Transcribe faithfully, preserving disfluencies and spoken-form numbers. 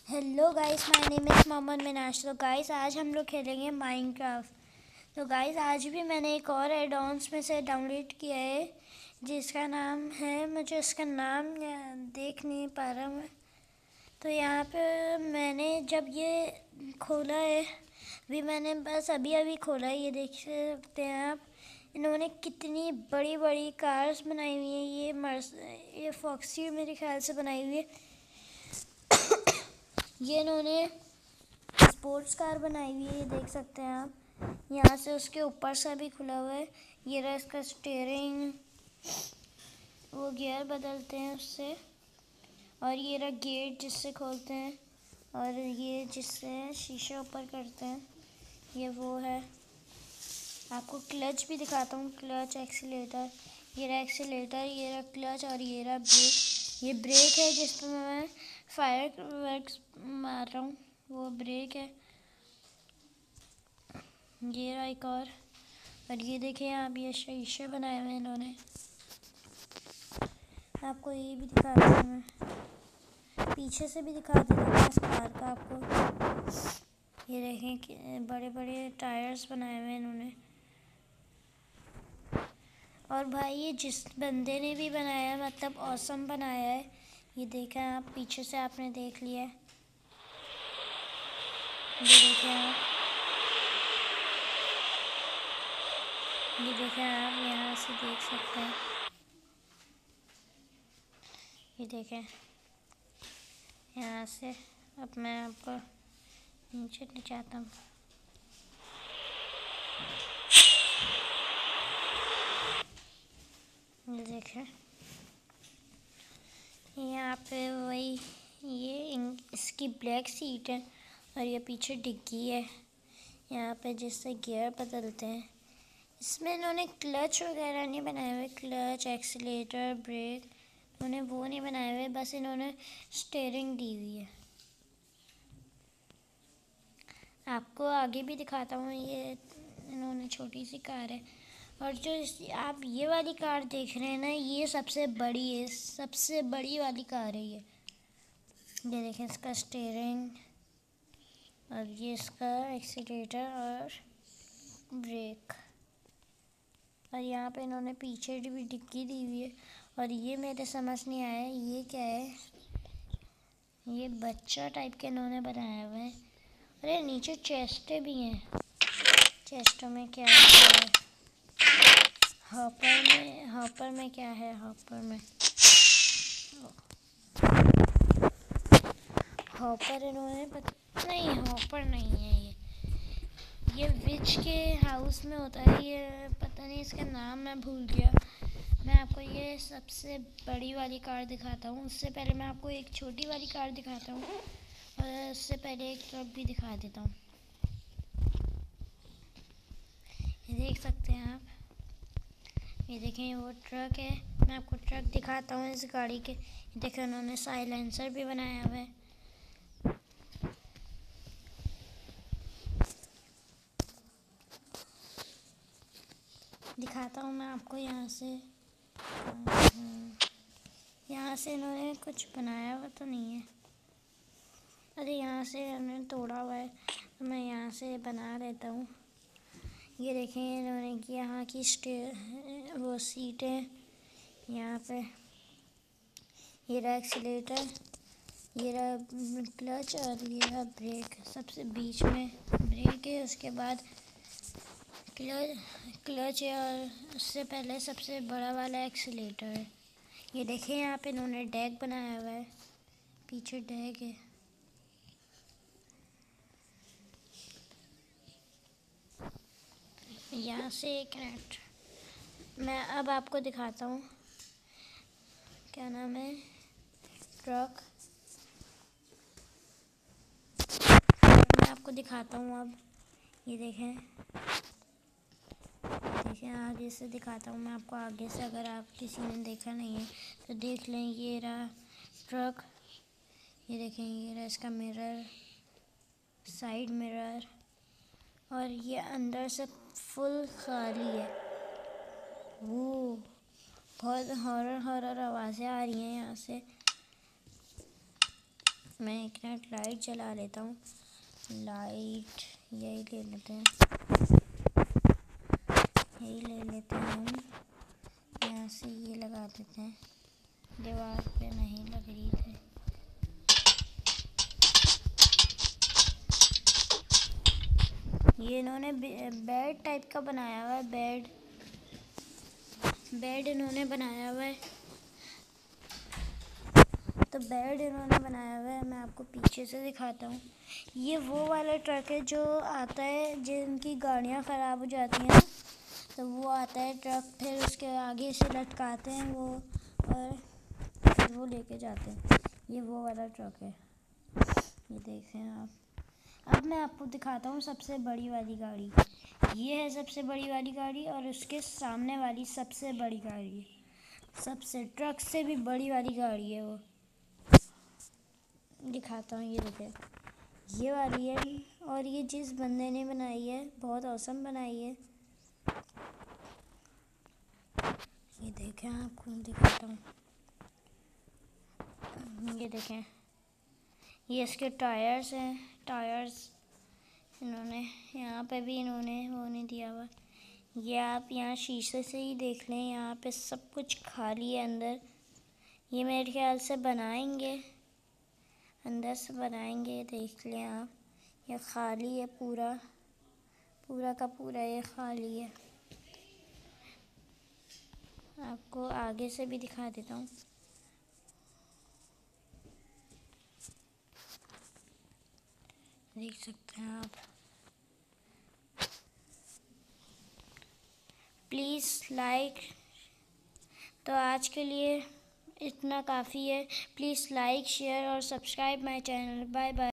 Hello guys, my name is Mohammad Minash. तो guys आज हम लोग खेलेंगे माइनक्राफ्ट। तो गाइस आज भी मैंने एक और एड ऑन्स में से डाउनलोड किया है जिसका नाम है, मुझे उसका नाम देख नहीं पा रहा मैं। तो यहाँ पे मैंने जब ये खोला है, अभी मैंने बस अभी अभी खोला है, ये देख सकते हैं आप। इन्होंने कितनी बड़ी बड़ी कार्स बनाई हुई हैं। ये मर्स ये फॉक्सी मेरे ख्याल से बनाई हुई है। ये इन्होंने स्पोर्ट्स कार बनाई हुई है, ये देख सकते हैं आप। यहाँ से उसके ऊपर से भी खुला हुआ है। ये रहा इसका स्टीयरिंग, वो गियर बदलते हैं उससे। और ये रहा गेट जिससे खोलते हैं, और ये जिससे शीशे ऊपर करते हैं, ये वो है। आपको क्लच भी दिखाता हूँ, क्लच एक्सीलेटर। ये रहा एक्सीलेटर, ये रहा क्लच, और ये रहा ब्रेक। ये ब्रेक है जिस पर मैं फायर वर्क्स मार रहा हूँ, वो ब्रेक है। ये रहा एक और और ये देखिए आप, ये शीशे बनाए हुए हैं इन्होंने। आपको ये भी दिखाता हूँ मैं, पीछे से भी दिखा देता हूँ इस कार का आपको। ये देखें कि बड़े बड़े टायर्स बनाए हुए हैं इन्होंने। और भाई ये जिस बंदे ने भी बनाया है, मतलब ऑसम बनाया है। ये देखा आप, पीछे से आपने देख लिया है, ये देखें आप, ये देखें आप यहाँ से देख सकते हैं। ये देखें यहाँ से। अब मैं आपको नीचे ले जाता हूँ। ये देखें यहाँ पे वही, ये इसकी ब्लैक सीट है और ये पीछे डिग्गी है यहाँ पे जिससे गियर बदलते हैं। इसमें इन्होंने क्लच वगैरह नहीं बनाए हुए, क्लच एक्सीलेटर ब्रेक इन्होंने वो नहीं बनाए हुए, बस इन्होंने स्टीयरिंग दी हुई है। आपको आगे भी दिखाता हूँ, ये इन्होंने छोटी सी कार है। और जो इस आप ये वाली कार देख रहे हैं ना, ये सबसे बड़ी है, सबसे बड़ी वाली कार है ये। ये देखें इसका स्टीयरिंग, और ये इसका एक्सीलेटर और ब्रेक। और यहाँ पे इन्होंने पीछे भी डिक्की दी हुई है। और ये मेरे समझ नहीं आया ये क्या है, ये बच्चा टाइप के इन्होंने बनाया हुआ है। अरे नीचे चेस्टें भी हैं, चेस्टों में क्या है, हॉपर में हॉपर में क्या है, हॉपर में हॉपर इन्होंने पता नहीं, हॉपर नहीं है ये ये विच के हाउस में होता है ये, पता नहीं इसका नाम मैं भूल गया। मैं आपको ये सबसे बड़ी वाली कार दिखाता हूँ, उससे पहले मैं आपको एक छोटी वाली कार दिखाता हूँ, और उससे पहले एक ट्रक भी दिखा देता हूँ। ये देख सकते हैं आप, ये देखें वो ट्रक है। मैं आपको ट्रक दिखाता हूँ इस गाड़ी के। देखें उन्होंने साइलेंसर भी बनाया हुआ है। दिखाता हूँ मैं आपको यहाँ से, यहाँ से इन्होंने कुछ बनाया हुआ तो नहीं है। अरे यहाँ से इन्होंने तोड़ा हुआ है, तो मैं यहाँ से बना लेता हूँ। ये देखें इन्होंने कि यहाँ की स्टे वो सीटें यहाँ पे। ये रहा एक्सीलेटर, ये रहा क्लच, और ये रहा ब्रेक। सबसे बीच में ब्रेक है, उसके बाद क्लच क्लच है, और उससे पहले सबसे बड़ा वाला एक्सीलेटर है। ये देखें यहाँ पे इन्होंने डेक बनाया हुआ है, पीछे डेक है। यहाँ से एक मिनट, मैं अब आपको दिखाता हूँ, क्या नाम है, ट्रक। मैं आपको दिखाता हूँ अब, ये देखें देखें आगे से दिखाता हूँ मैं आपको, आगे से, अगर आप किसी ने देखा नहीं है तो देख लें। ये रहा ट्रक, ये देखें ये रहा इसका मिरर, साइड मिरर, और ये अंदर से फुल खाली है। वो बहुत हॉरर हॉरर आवाज़ें आ रही हैं यहाँ से। मैं एक मिनट लाइट जला लेता हूँ। लाइट यही ले लेते हैं, यही ले लेते हैं हम। यहाँ से ये लगा देते हैं, दीवार पे नहीं लग रही थी। ये इन्होंने बेड टाइप का बनाया हुआ है, बेड बेड इन्होंने बनाया हुआ है। तो बेड इन्होंने बनाया हुआ है, मैं आपको पीछे से दिखाता हूँ। ये वो वाला ट्रक है जो आता है जिनकी गाड़ियाँ ख़राब हो जाती हैं, तो वो आता है ट्रक, फिर उसके आगे से लटकाते हैं वो और फिर वो लेके जाते हैं। ये वो वाला ट्रक है, ये देखें आप। अब मैं आपको दिखाता हूँ सबसे बड़ी वाली गाड़ी। ये है सबसे बड़ी वाली गाड़ी और उसके सामने वाली सबसे बड़ी गाड़ी, सबसे ट्रक से भी बड़ी वाली गाड़ी है वो। दिखाता हूँ, ये देखें, ये वाली है। और ये जिस बंदे ने बनाई है बहुत औसम बनाई है। ये देखें, आपको दिखाता हूँ, ये देखें, ये इसके टायर्स हैं। टायर्स इन्होंने यहाँ पे भी इन्होंने वो नहीं दिया हुआ। ये आप यहाँ शीशे से ही देख लें, यहाँ पे सब कुछ खाली है अंदर। ये मेरे ख्याल से बनाएंगे, अंदर से बनाएंगे, देख लें आप। ये खाली है, पूरा पूरा का पूरा ये खाली है। आपको आगे से भी दिखा देता हूँ। देख सकते हैं आप। प्लीज़ लाइक, तो आज के लिए इतना काफ़ी है। प्लीज़ लाइक, शेयर और subscribe my channel. Bye bye.